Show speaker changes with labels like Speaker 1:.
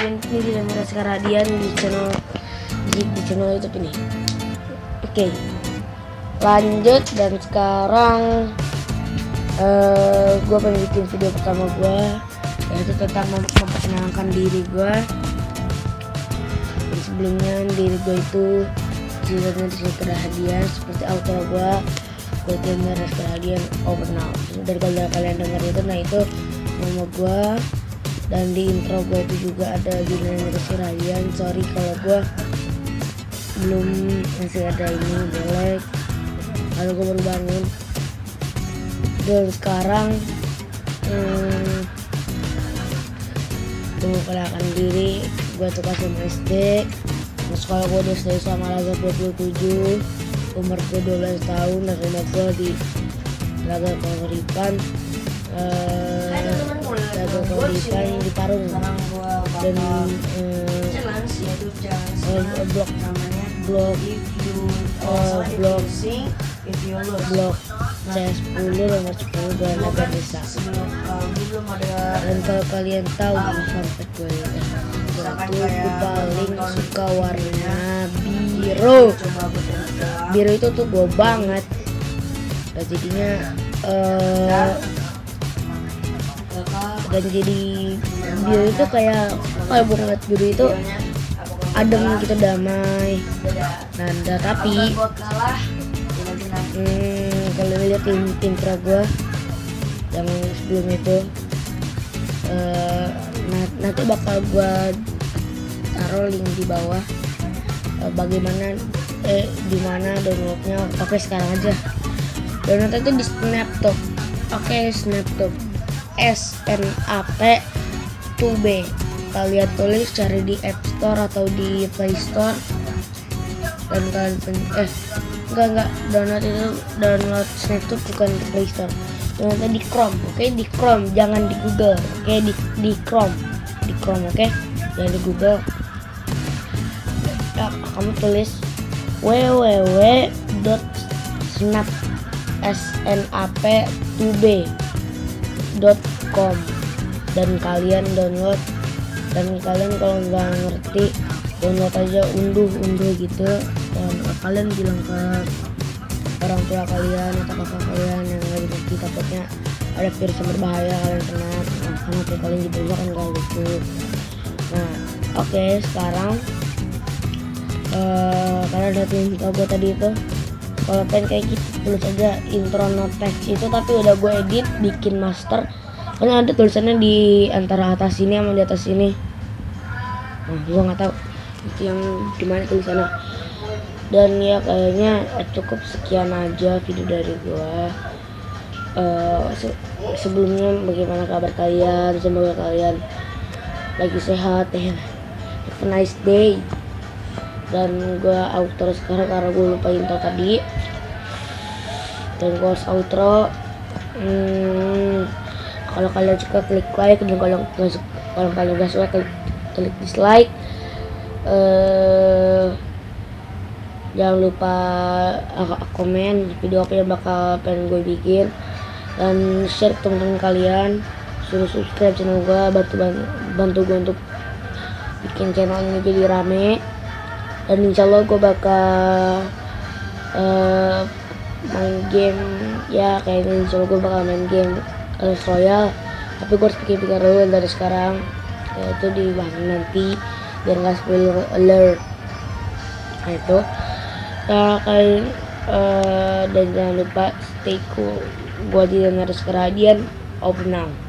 Speaker 1: ini tidak merasa Radian di channel YouTube ini. Oke, lanjut. Dan sekarang gue pengen bikin video pertama gue, yaitu tentang memperkenalkan diri gue. Dan sebelumnya diri gue itu ceritanya Rizky Rahadian, seperti outro gue itu Rizky Rahadian over now. Dari kalau kalian dengar itu, nah itu nama gue. Dan di intro gue itu juga ada judulnya Rizky Rahadian. Sorry kalau gue belum masih ada ini jelek, kalau gue baru bangun. Dan sekarang gue kenalkan diri. Gue tuh kelas SD. Sekolah gue udah selesai sama Laga 27. Umur gue 12 tahun dan rumah gue di Laga Kehuripan. Laga Kehuripan di Parung. Dan blok C10 nomor 10 dan Laga Desa. Dan kalau kalian tahu sampai gue itu paling suka warna biru. Biru itu tuh gue banget. Dan jadinya dan jadi biru itu kayak gue ngeliat biru itu adem gitu, damai. Nah tapi kalau lihat intro gue yang sebelum itu, nanti bakal gue taruh link di bawah bagaimana dimana downloadnya. Oke, sekarang aja download itu di Snaptop. Oke, Snaptop SNAP 2B. Kalian tulis cari di App Store atau di Play Store. Dan kalian enggak download Snaptop bukan di Play Store. Download di Chrome. Oke, di Chrome, jangan di Google. Oke, di Chrome. Di Chrome, oke? Jangan di Google. Ya, kamu tulis www.snap2b.com dan kalian download. Dan kalian kalau nggak ngerti, download aja, unduh gitu. Dan kalian bilang ke orang tua kalian atau kakak kalian yang nggak ngerti, takutnya ada virus yang berbahaya kalian kena. Karena kalian juga kan nggak lucu. Nah, oke, sekarang kalian lihat intro gue tadi itu. Kalau pengen kayak gitu, tulis aja intro no text itu, tapi udah gue edit, bikin master. Kan ada tulisannya di antara atas sini sama di atas sini. Nah, gue nggak tahu itu yang dimana tulisannya. Dan ya kayaknya cukup sekian aja video dari gue. Sebelumnya bagaimana kabar kalian? Semoga kalian lagi sehat ya. Have a nice day. Dan gue outro sekarang karena gue lupa intro tadi. Dan gue harus outro. Kalau kalian suka klik like, dan kalau kalian gak suka klik dislike. Jangan lupa komen video apa yang bakal pengen gue bikin, dan share ke teman-teman kalian. Suruh subscribe channel gue, bantu gue untuk bikin channel ini jadi rame. Dan insyaallah gue bakal main game ya, kayaknya insyaallah gue bakal main game Clash Royale. Tapi gue harus pikir-pikir dulu dari sekarang, yaitu di bahan nanti biar nggak spoiler alert. Nah itu ya, kalian dan jangan lupa stay cool. Gue di Rizky Rahadian over now.